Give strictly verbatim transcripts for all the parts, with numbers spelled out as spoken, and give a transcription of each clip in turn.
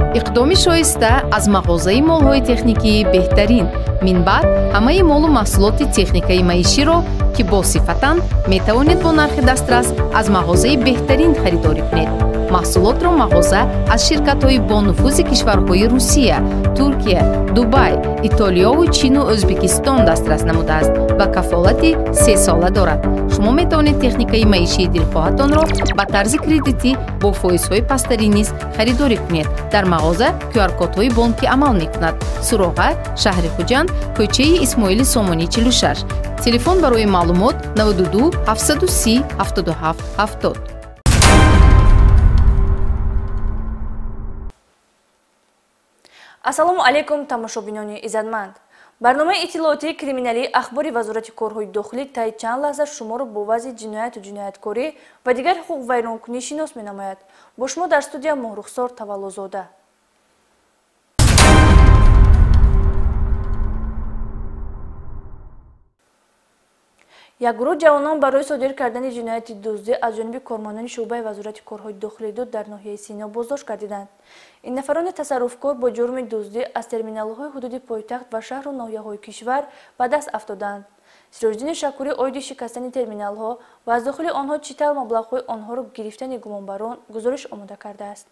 иқдоми шоиста аз мағозаи молҳои техникии беҳтарин. Минбаъд ҳамаи молу маҳсулоти техникаи маиширо ки босифатанд метавонед бо нархи дастрас аз мағозаи беҳтарин харидорӣ кунед. маҳсулотро мағоза аз ширкатҳои бонуфузи кишварҳои Русия, Туркия, Дубай, Итолиёву Чину Ӯзбекистон дастрас намудааст ва кафолати се сола дорад. шумо метавонед техникаи маишии дилхоҳатонро ба тарзи кредитӣ бо фоизҳои пастарӣ низ харидорӣ кунед. дар мағоза кю ар кодҳои бонкӣ амал мекунад. Суроға, шаҳри Хуҷанд, кӯчаи Исмоили Сомонӣ чилу шаш. Телефон барои маълумот наводу ду ҳафтсаду си ҳафтоду ҳафт ҳафтод. ассалому алайкум тамошобинони иззатманд. барномаи иттилооти криминали ахбори вазорати корҳои дохилӣ таи чанд лаҳза шуморо бо вазъи ҷинояту ҷинояткорӣ ва дигар ҳуқуқвайронкунӣ шинос менамояд. бо шумо дар студия Моҳрухсор Таваллузода. як гурӯҳ ҷавонон барои содир кардани ҷинояти дуздӣ аз ҷониби кормандони шуъбаи вазорати корҳои дохилии ду дар ноҳияи Сино боздошт гардиданд. ин нафарони тасарруфкор бо ҷурми дуздӣ аз терминалҳои ҳудуди пойтахт ва шаҳру ноҳияҳои кишвар ба даст афтоданд. Сироҷдини Шакурӣ оиди шикастани терминалҳо ва аз дохили онҳо чӣ тавр маблағҳои онҳоро гирифтани гумонбарон гузориш омода кардааст.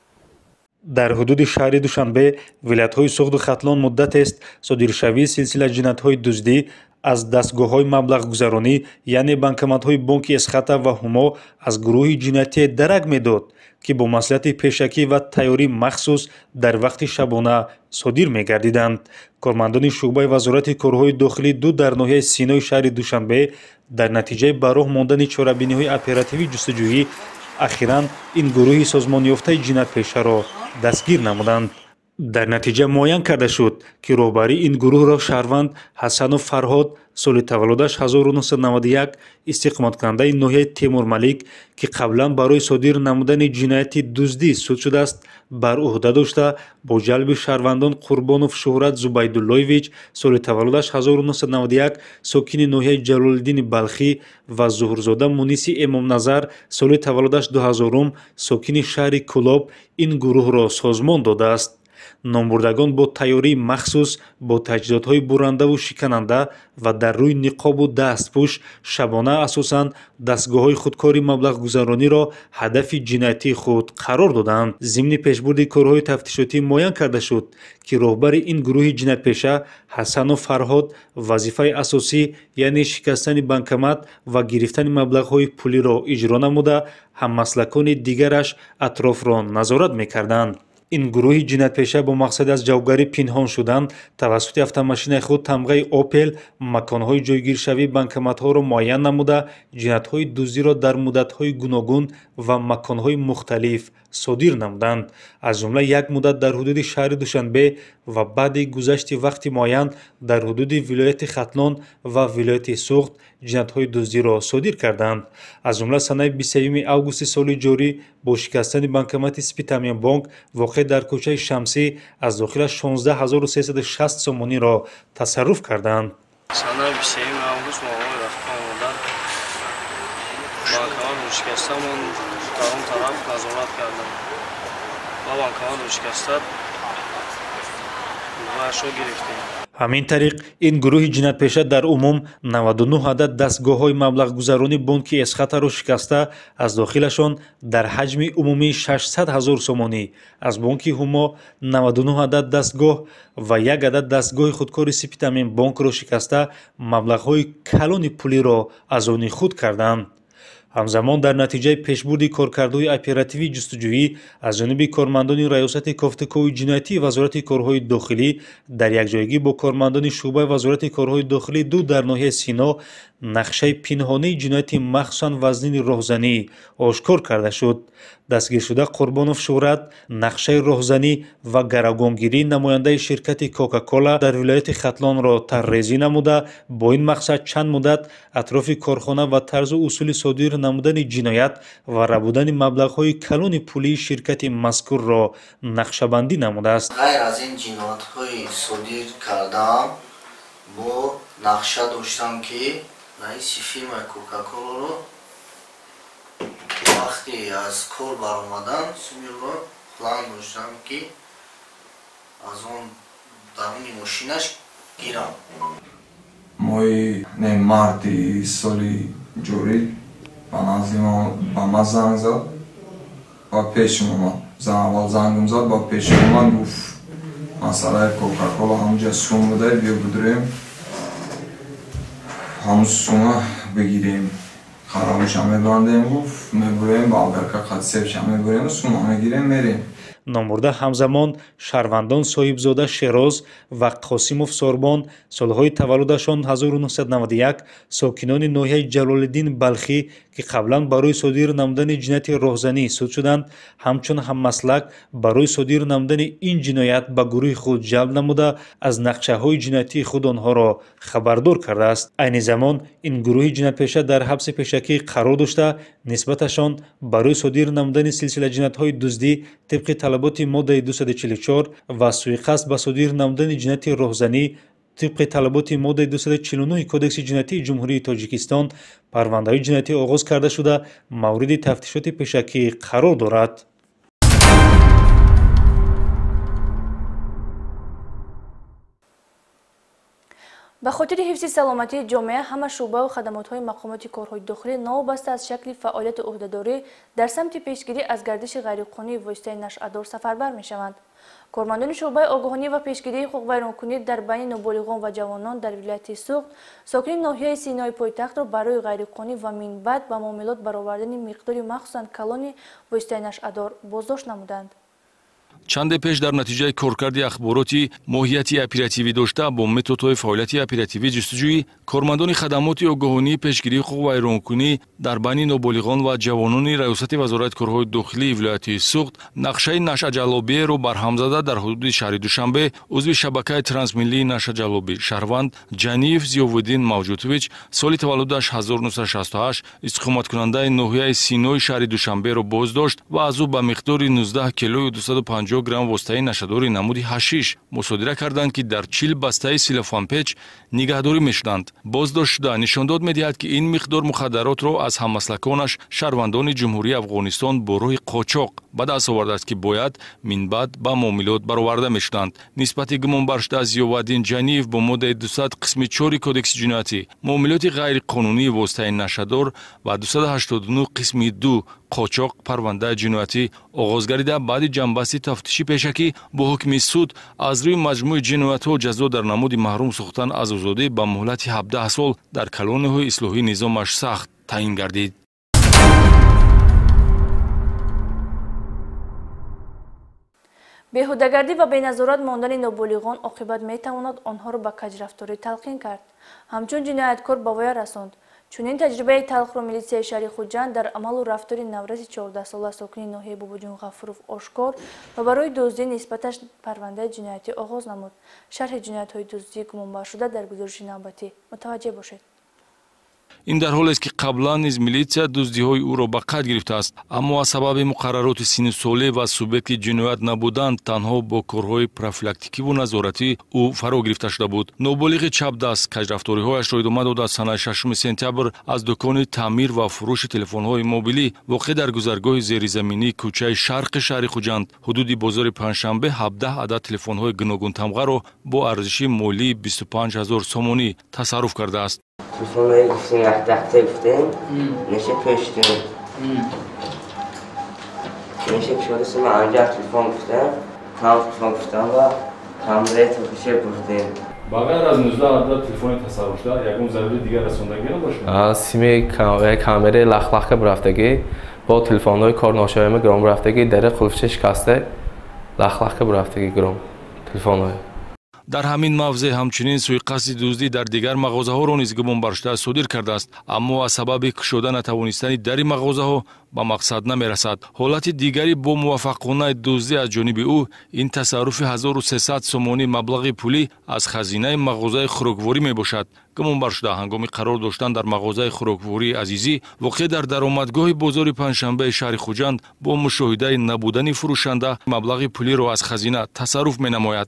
дар ҳудуди шаҳри Душанбе, вилоятҳои Сугду Хатлон муддатест содиршавии силсила ҷиноятҳои дуздӣ аз дастгоҳҳои маблағгузаронӣ, яъне банкоматҳои бонки Эсхата ва Ҳумо аз гурӯҳи ҷиноятие дарак медод, ки бо маслиҳати пешакӣ ва тайёрӣ махсус дар вақти шабона содир мегардиданд. Кормандони шуъбаи вазорати корҳои дохилӣ ду дар ноҳияи Синои шаҳри Душанбе дар натиҷаи ба роҳ мондани чорабиниҳои оперативии ҷустуҷӯӣ ахиран ин гурӯҳи созмонёфтаи ҷиноятпешаро дастгир намуданд. дар натиҷа муайян карда шуд, ки роҳбарии ин гурӯҳро шаҳрванд Ҳасану Фарҳод соли таваллудаш ҳазору нуҳсад наводу як истиқоматкунандаи ноҳияи Темурмалик, ки қаблан барои содир намудани ҷинояти дуздӣ суд шудааст, бар уҳда дошта бо ҷалби шаҳрвандон Қурбонов Шӯҳрат Зубайдуллоевич соли таваллудаш ҳазору нуҳсад наводу як сокини ноҳияи Ҷалолиддини Балхӣ ва Зуҳурзода Муниси Эмомназар соли таваллудаш дуҳазорум сокини шаҳри Кӯлоб ин гурӯҳро созмон додааст. номбурдагон бо тайёрии махсус бо таҷҳизотҳои бурандаву шикананда ва дар рӯи ниқобу дастпӯш шабона асосан дастгоҳҳои худкори маблағгузарониро ҳадафи ҷиноятии худ қарор доданд. зимни пешбурди корҳои тафтишотӣ муайян карда шуд, ки роҳбари ин гурӯҳи ҷиноятпеша Ҳасану Фарҳод вазифаи асосӣ, яъне шикастани банкомат ва гирифтани маблағҳои пулиро иҷро намуда, ҳаммаслакони дигараш атрофро назорат мекарданд. ин гурӯҳи ҷиноятпеша бо мақсади аз ҷавобгарӣ пинҳон шудан тавассути автомошинаи худ тамғаи Опел маконҳои ҷойгиршавии банкоматҳоро муайян намуда, ҷиноятҳои дуздиро дар муддатҳои гуногун ва маконҳои мухталиф содир намуданд. аз ҷумла як муддат дар ҳудуди шаҳри Душанбе ва баъди гузашти вақти муайян дар ҳудуди вилояти Хатлон ва вилояти Сугд ҷиноятҳои дуздиро содир карданд. аз ҷумла санаи бисту сеюми августи соли ҷорӣ бо шикастани банкомати Спитамиенбонк воқеъ дар кӯчаи Шамсӣ аз дохилаш шонздаҳ ҳазору сесаду шаст сомониро тасарруф карданд. санаи бисту сеюми август моҳои рафта омадан банкоматро шикастамон дар он тараф назорат кардам ва банкоматро шикаста ваашо гирифтем. ҳамин тариқ ин гурӯҳи ҷиноятпеша дар умум наваду нӯҳ адад дастгоҳҳои маблағгузарони бонки Эсхатаро шикаста аз дохилашон дар ҳаҷми умумии шашсад ҳазор сомонӣ, аз бонки Ҳумо наваду нӯҳ адад дастгоҳ ва як адад дастгоҳи худкори Спитамиенбонкро шикаста маблағҳои калони пулиро аз они худ карданд. ҳамзамон дар натиҷаи пешбурди коркардҳои оперативии ҷустуҷӯӣ аз ҷониби кормандони раёсати кофтикови ҷиноятии вазорати корҳои дохилӣ дар якҷоягӣ бо кормандони шуъбаи вазорати корҳои дохилӣ ду дар ноҳияи Сино нақшаи пинҳонии ҷинояти махсусан вазнини роҳзанӣ ошкор карда шуд. дастгиршуда Қурбонов Шӯҳрат нақшаи роҳзанӣ ва гаравгонгирии намояндаи ширкати Кока-Кола дар вилояти Хатлонро таррезӣ намуда, бо ин мақсад чанд муддат атрофи корхона ва тарзу усули содир намудани ҷиноят ва рабудани маблағҳои калони пулии ширкати мазкурро нақшабандӣ намудааст. ғайр аз ин ҷиноятҳои содир кардам, бо нақша доштам, ки раиси фирмаи Кока-Коларо вақти аз кор баромадан сумилро план доштам, ки аз он даруни мошинаш гирам. Мои не марти соли ҷорӣ ба назди ба ман занг зад, ба пешим омад. Аввал зангам зад, ба пешим омад, гуфт масъалаи кока-кола ҳамҷа сум буда, биё бидурем ҳамун сума бигирем, харабуша мебандем, гуфт мебурем, ба алгарка қатсебша мебурем, сума мегирем, мерем. номбурда ҳамзамон шаҳрвандон соҳибзода шероз ва қосимов сорбон солҳои таваллудашон ҳазору нуҳсад наваду як сокинони ноҳияи ҷалолиддин балхӣ ки қаблан барои содир намудани ҷинояти роҳзанӣ суд шуданд, ҳамчун ҳаммаслак барои содир намудани ин ҷиноят ба гурӯҳи худ ҷалб намуда аз нақшаҳои ҷиноятии худ онҳоро хабардор кардааст. айни замон ин гурӯҳи ҷиноятпеша дар ҳабси пешакӣ қарор дошта, нисбаташон барои содир намудани силсила ҷиноятҳои дуздӣ тибқи талаботи моддаи дусад чилу чор ва суиқасд ба содир намудани ҷинояти роҳзанӣ тибқи талаботи моддаи дусад чилу нӯҳ кодекси ҷиноятии ҷумҳурии Тоҷикистон парвандаҳои ҷиноятӣ оғоз карда шуда, мавриди тафтишоти пешакӣ қарор дорад. ба хотири ҳифзи саломатии ҷомеа ҳама шӯъбаву хадамотҳои мақомоти корҳои дохилӣ новобаста аз шакли фаъолияти ӯҳдадорӣ дар самти пешгирӣ аз гардиши ғайриқонунии воситаи нашъадор сафарбар мешаванд. кормандони шӯъбаи огоҳонӣ ва пешгирии ҳуқуқвайронкунӣ дар байни ноболиғон ва ҷавонон дар вилояти Сугд сокини ноҳияи синои пойтахтро барои ғайриқонунӣ ва минбаъд ба муомилот баровардани миқдори махсусан калони воситаи нашъадор боздошт намуданд. чанде пеш дар натиҷаи коркарди ахбороти моҳияти оперативӣ дошта бо методҳои фаъолияти оперативӣ ҷустуҷӯӣ кормандони хадамоти огоҳонии пешгирии ҳуқуқ вайронкунӣ дар байни ноболиғон ва ҷавонони раёсати вазорати корҳои дохилии вилояти Сугд нақшаи нашъаҷалобиеро барҳам зада дар ҳудуди шаҳри Душанбе узви шабакаи трансмиллии нашъаҷалобӣ шаҳрванд Ҷаниев Зиёвуддин Мавҷудович соли таваллудаш ҳазору нуҳсад шасту ҳашт истиқоматкунандаи ноҳияи Синои шаҳри Душанберо боздошт ва аз ӯ ба миқдори нуздаҳ килои дусаду панҷоҳ грамм воситаи нашъадори намуди ҳашиш мусодира карданд ки дар чил бастаи силофанпеч нигаҳдорӣ мешуданд. боздошт шуда нишон дод медиҳад ки ин миқдор мухаддаротро аз ҳаммаслаконаш шаҳрвандони ҷумҳурии Афғонистон бо роҳи қочоқ ба даст овардааст ки бояд минбаъд ба муомилот бароварда мешуданд. нисбати гумонбаршуда Зиёваддин Ҷаниев бо моддаи дусад қисми чори кодекси ҷиноятӣ муомилоти ғайриқонунии воситаи нашъадор ва дусад ҳаштоду нӯҳ қисми ду қочоқ парвандаи ҷиноятӣ оғоз гардида баъди ҷанбасти тафтиши пешакӣ бо ҳукми суд аз рӯи маҷмӯи ҷиноятҳо ҷазо дар намуди маҳрум сохтан аз озодӣ ба муҳлати ҳабдаҳ сол дар калониҳои ислоҳии низомаш сахт таъин гардид. беҳудагардӣ ва беназорат мондани ноболиғон оқибат метавонад онҳоро ба каҷрафторӣ талқин кард. ҳамчун ҷинояткор ба воя расонд. чунин таҷрибаи талхро милитсияи шаҳри Хуҷанд дар амалу рафтори наврази чордаҳсола сокини ноҳияи Бобоҷон Ғафуров ошкор ва барои дуздӣ нисбаташ парвандаи ҷиноятӣ оғоз намуд. шарҳи ҷиноятҳои дуздии гумонбаршуда дар гузориши навбатӣ мутаваҷҷеҳ бошед. ин дар ҳолест ки қаблан низ милитсия дуздиҳои ӯро ба қайд гирифтааст, аммо аз сабаби муқаррароти синнусолӣ ва субъекти ҷиноят набудан танҳо бо корҳои профилактикиву назоратӣ ӯ фаро гирифта шуда буд. ноболиғи чапдаст каҷрафториҳояшро идома дода санаи шашуми сентябр аз дукони таъмир ва фурӯши телефонҳои мобилӣ воқеъ дар гузаргоҳи зеризаминии кӯчаи шарқи шаҳри Хуҷанд ҳудуди бозори Панҷшанбе ҳабдаҳ адад телефонҳои гуногунтамғаро бо арзиши молии бисту панҷ ҳазор сомонӣ тасарруф кардааст. Telefonları gitsin yahdahta gittim. Neşe peştim. Neşe peştim. Sonra ancak telefon gittim. Tam telefon gittim ve kamerayı topuşa burdum. Bag'ar az nuzda adda telefoni tasarrufda yagum zaruri digar rasondagi boshqa. Simi kamera laxlaxga buraftagi با تلفن‌های کار ناشایانه گرام رفتگی در قلفچه شکسته لخلخ برافتگی گرام تلفن‌های дар ҳамин мавзеъ ҳамчунин суиқасди дуздӣ дар дигар мағозаҳоро низ гумонбаршуда содир кардааст, аммо аз сабаби кушода натавонистани дари мағозаҳо ба мақсад намерасад. ҳолати дигари бо муваффақонаи дуздӣ аз ҷониби ӯ ин тасарруфи ҳазору сесад сомонӣ маблағи пулӣ аз хазинаи мағозаи хӯрокворӣ мебошад. гумонбаршуда ҳангоми қарор доштан дар мағозаи хӯроквории азизӣ воқеъ дар даромадгоҳи бозори Панҷшанбеи шаҳри Хуҷанд бо мушоҳидаи набудани фурӯшанда маблағи пулиро аз хазина тасарруф менамояд.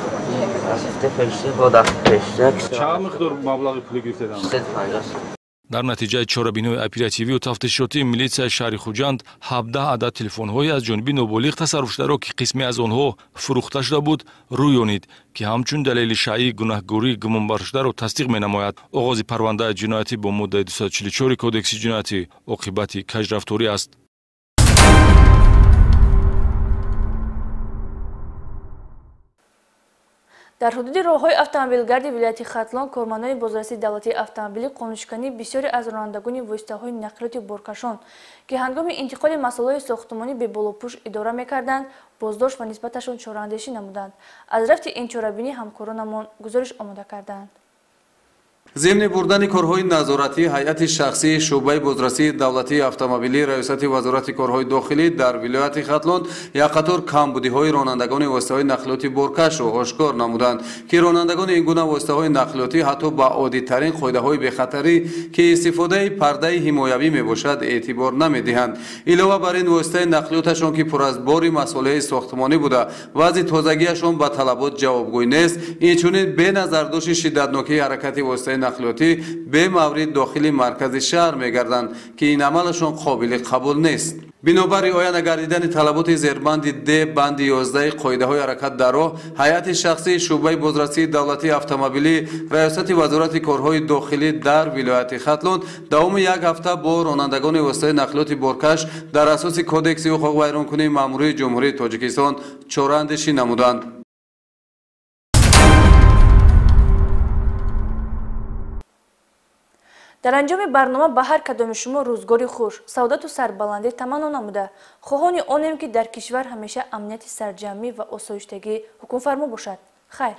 Hafta peşte, bu da peşte. چقدر مقدار مبلغ پولی گرفتید؟ صد و پنجاه. дар натиҷаи чорабиниҳои оперативию тафтишотии милитсияи шаҳри Хуҷанд ҳабдаҳ адад телефонҳои аз ҷониби ноболиғ тасарруфшударо ки қисме аз онҳо фурӯхта шуда буд рӯёнид, ки ҳамчун далели шаъии гунаҳгории гумонбаршударо тасдиқ менамояд. оғози парвандаи ҷиноятӣ бо моддаи дусад чилу чор кодекси ҷиноятӣ оқибати кажрафторӣ аст. дар ҳудуди роҳҳои автомобилгарди вилояти Хатлон кормандони бозрасии давлатии автомобилӣ қонуншиканӣ бисёре аз ронандагони воситаҳои нақлиёти боркашон ки ҳангоми интиқоли масъулаҳои сохтмонӣ беболопӯш идора мекарданд боздошт ва нисбаташон чораандешӣ намуданд. аз рафти ин чорабинӣ ҳамкоронамон гузориш омода карданд. ضمن بردن کارهای نظارتی هیئت شخصی شعبه بازرسی دولتی اتومبیلی ریاست وزارت کارهای داخلی در ولایت ختلان یک قطار کمبودی‌های رانندگان واسطه‌های نقلیاتی بارکش را آشکار نمودند که رانندگان این گونه واسطه‌های نقلیاتی حتی با عادی‌ترین قاعده‌های بی‌خطری که استفاده پرده حمایوی میباشد اعتبار نمی‌دهند. علاوه بر این واسطه نقلیاتشان که پر از بار مسئله ساختمانی بوده وضع تازگیشان به طلبات جوابگوی نیست، اینچنین به نظر داشت شدتناکی حرکت واسطه نقلیاتی به مورد داخل مرکز شهر می‌گردند که این عملشان قابل قبول نیست. بنابر رعایت نگردیدن طلبات زیربند د بند یازده قاعده‌های حرکت در راه، هیئت شخصی شعبه بازرسی دولتی اتومبیلی ریاست وزارت کارهای داخلی در ولایت ختلان دوام یک هفته با رانندگان واسطه نقلیات بارکش در اساس کدکس حقوق ویرانکنی ماموری جمهوری تاجیکستان چاره‌اندیشی نمودند. дар анҷоми барнома ба ҳар кадоми шумо рӯзгори хуш, саодату сарбаландӣ таманно намуда. хоҳони онем ки дар кишвар ҳамеша амнияти сарҷамӣ ва осоиштагӣ ҳукмфармо бошад. хайр.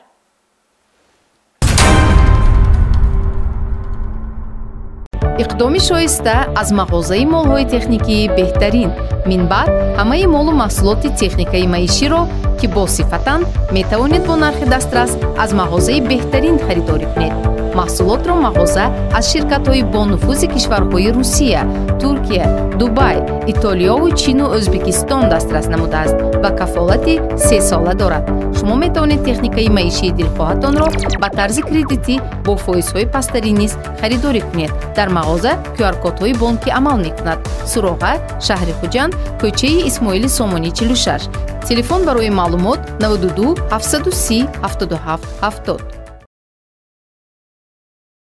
иқдоми шоиста аз мағозаи молҳои техникии беҳтарин. минбаъд ҳамаи молу маҳсулоти техникаи маиширо ки босифатанд метавонед бо нархи дастрас аз мағозаи беҳтарин харидорӣ кунед. маҳсулотро мағоза аз ширкатҳои бонуфузи кишварҳои Русия, Туркия, Дубай, Итолиёву Чину Ӯзбекистон дастрас намудааст ва кафолати се сола дорад. шумо метавонед техникаи маишии дилхоҳатонро ба тарзи кредитӣ бо фоизҳои пастарӣ низ харидорӣ кунед. дар мағоза кю ар кодҳои бонкӣ амал мекунад. суроға, шаҳри Хуҷанд, кӯчаи Исмоили Сомонӣ чилу шаш. телефон барои маълумот навод ду ҳафтсад у си ҳафтод у ҳафт ҳафтод.